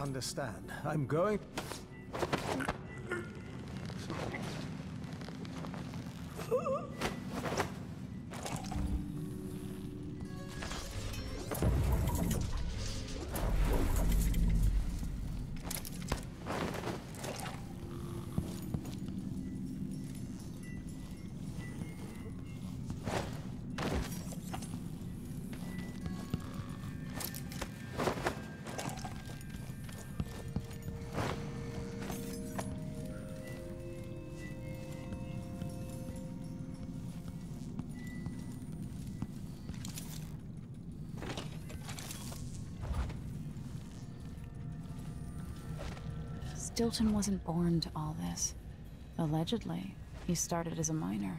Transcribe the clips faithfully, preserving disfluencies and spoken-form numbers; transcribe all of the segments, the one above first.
understand. I'm going... Stilton wasn't born to all this. Allegedly, he started as a miner.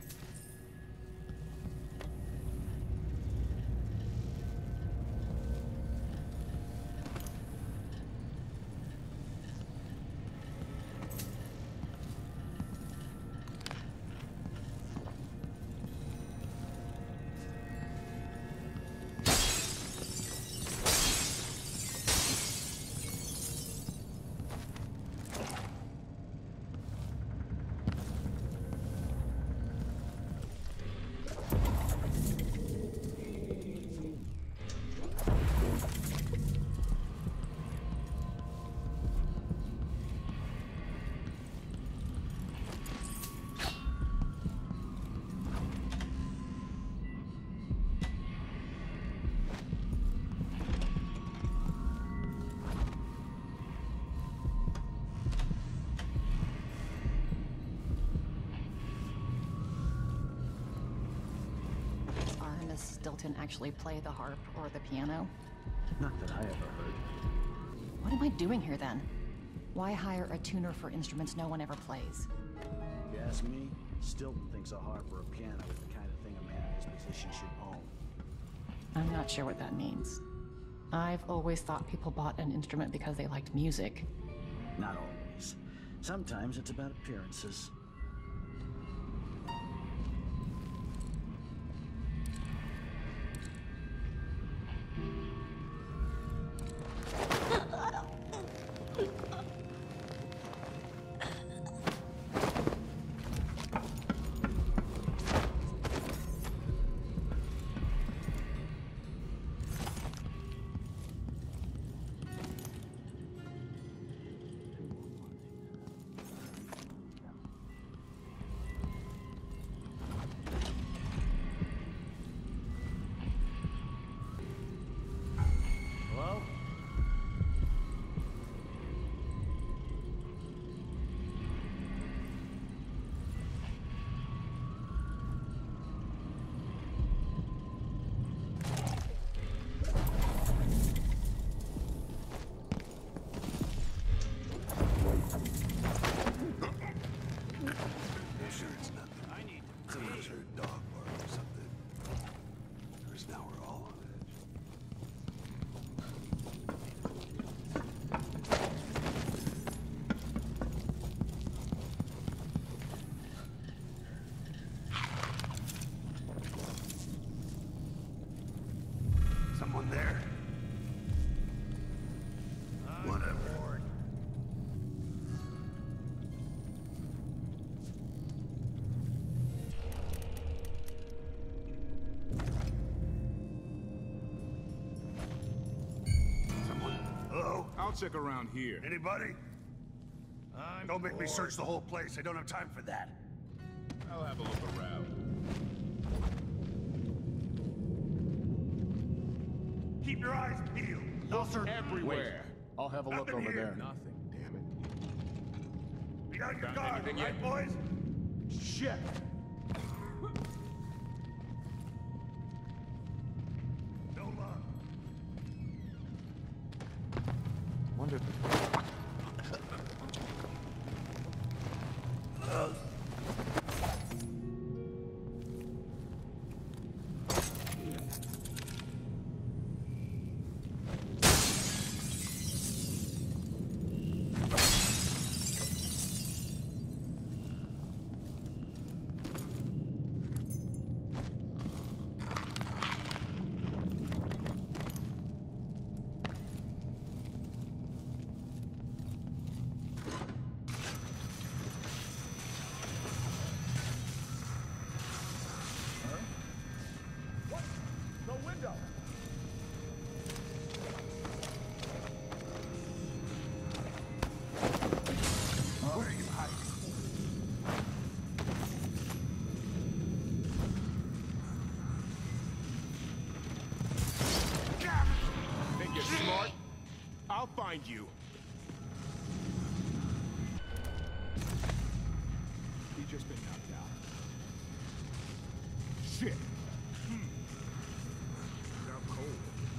Stilton actually play the harp or the piano? Not that I ever heard. What am I doing here then? Why hire a tuner for instruments no one ever plays? If you ask me, Stilton thinks a harp or a piano is the kind of thing a man in his position should own. I'm not sure what that means. I've always thought people bought an instrument because they liked music. Not always. Sometimes it's about appearances. Someone there? Whatever. Someone? Hello? I'll check around here. Anybody? I'm Don't make bored. me search the whole place. I don't have time for that. I'll have a look around. Keep your eyes peeled. Officer, everywhere. I'll have a look Nothing over here. there. Nothing, damn it. Be on your Found guard, anything right, yet? boys? Shit! No love. Wonder if find you. He just been knocked out. Shit. Hmm. Now cold.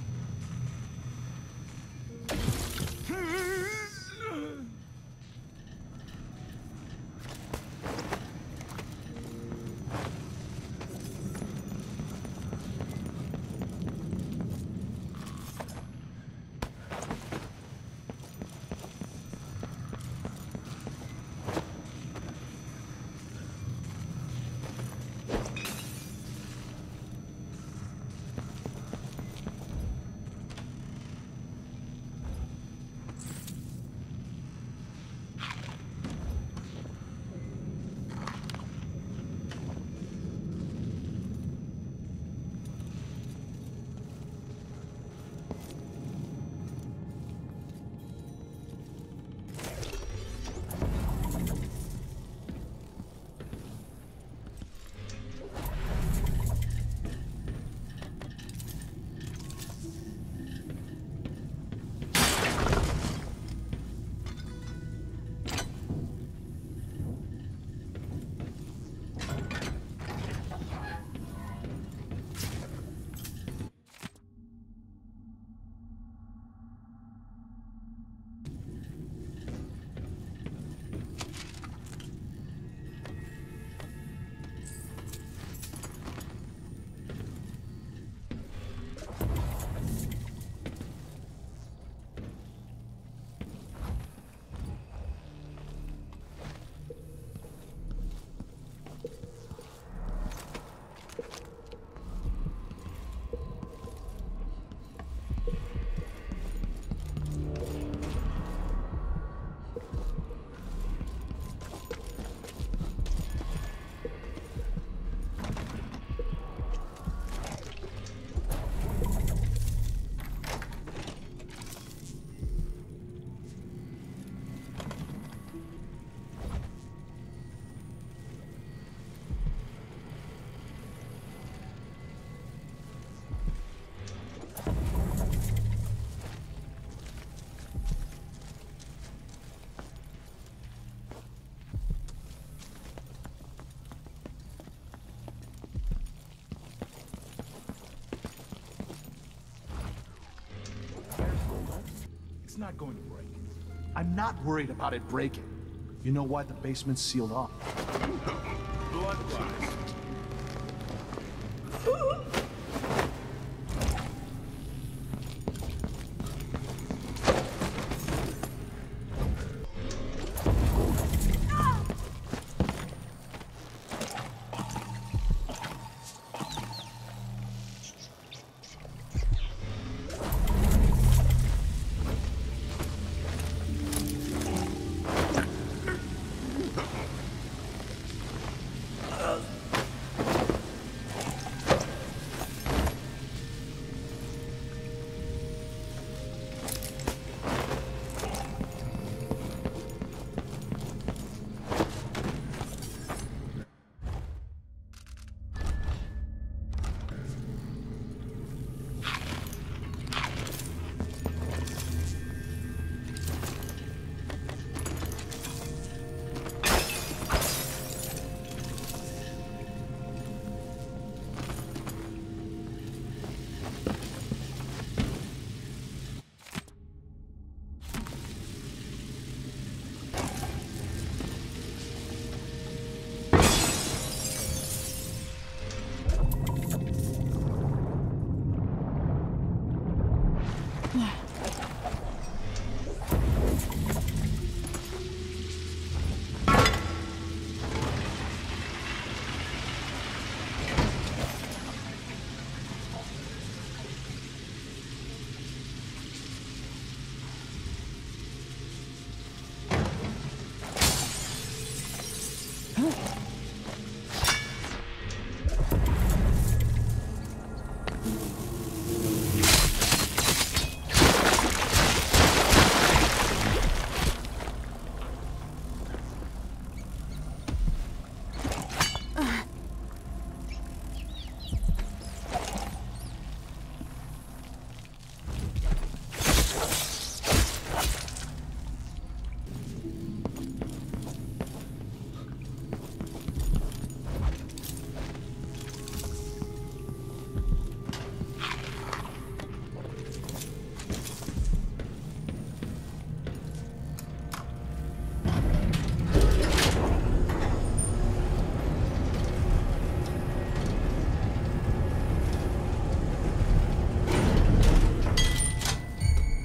It's not going to break. I'm not worried about it breaking. You know why the basement's sealed off? Bloodlines.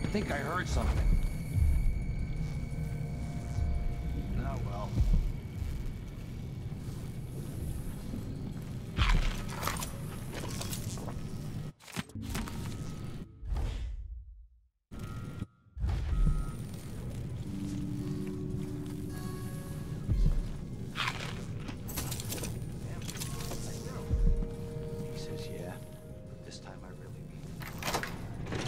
think I heard something. Oh, well. He says yeah, but this time I really mean it.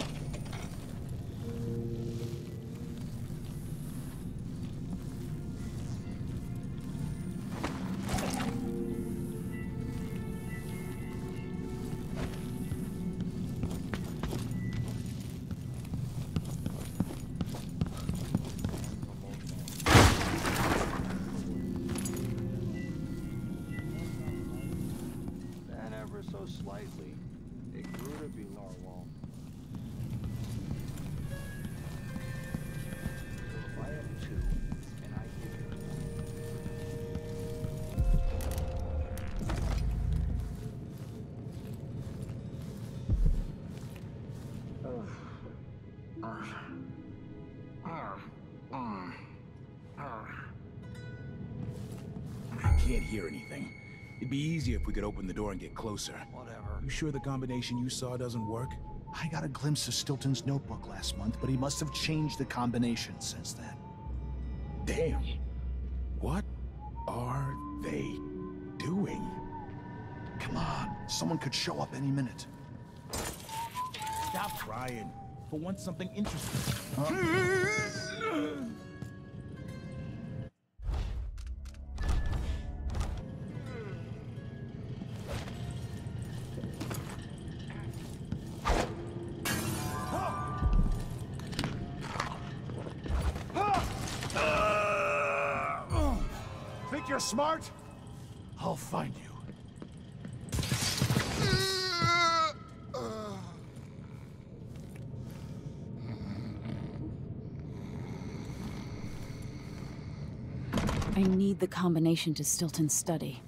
Then ever so slightly, it grew to be narwhal. So if I have two, and I give you I can't hear anything. It'd be easier if we could open the door and get closer. Whatever. You sure the combination you saw doesn't work? I got a glimpse of Stilton's notebook last month, but he must have changed the combination since then. Damn. What are they doing? Come on, someone could show up any minute. Stop crying. For once, something interesting. Think you're smart? I'll find you. I need the combination to Stilton's study.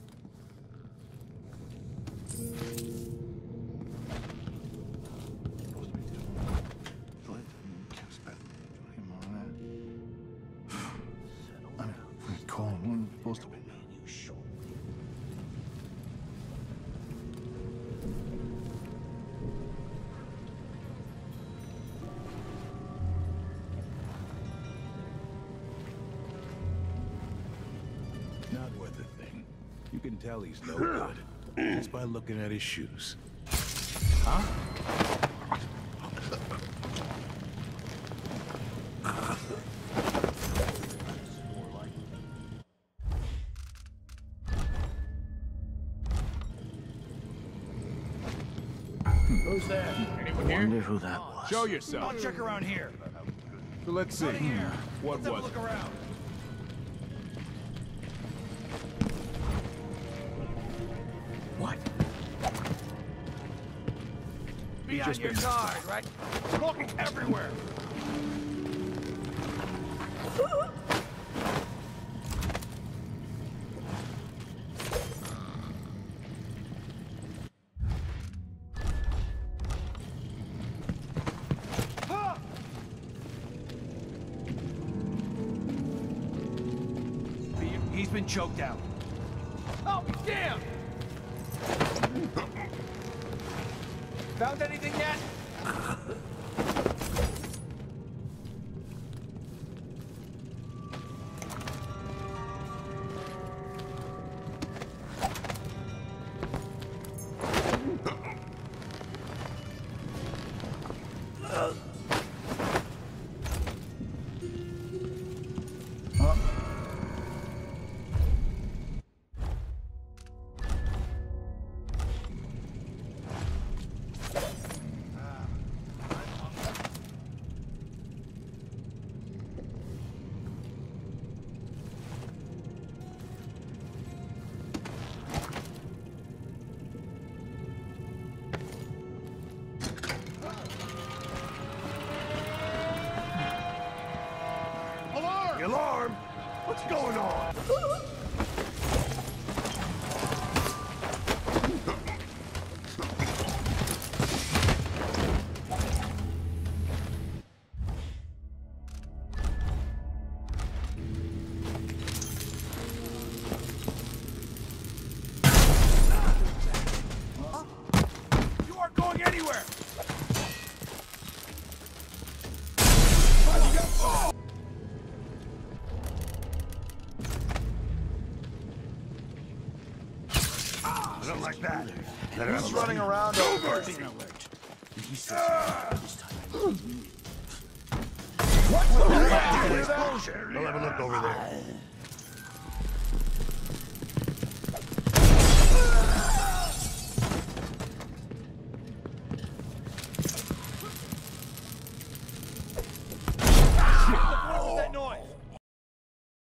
I'm calling. Supposed to be. Not worth a thing. You can tell he's no good. Just by looking at his shoes. Huh? Who's there? Anyone here? Wonder who that was. Show yourself. I'll check around here. So let's see. Out of here. What Let's have a was it? look around. What? Be on just your been- guard, right? Look everywhere. He's been choked out. Oh, damn! Found anything yet? Alarm! What's going on? He's running around over. He says this time. What the hell? They'll have a look over there.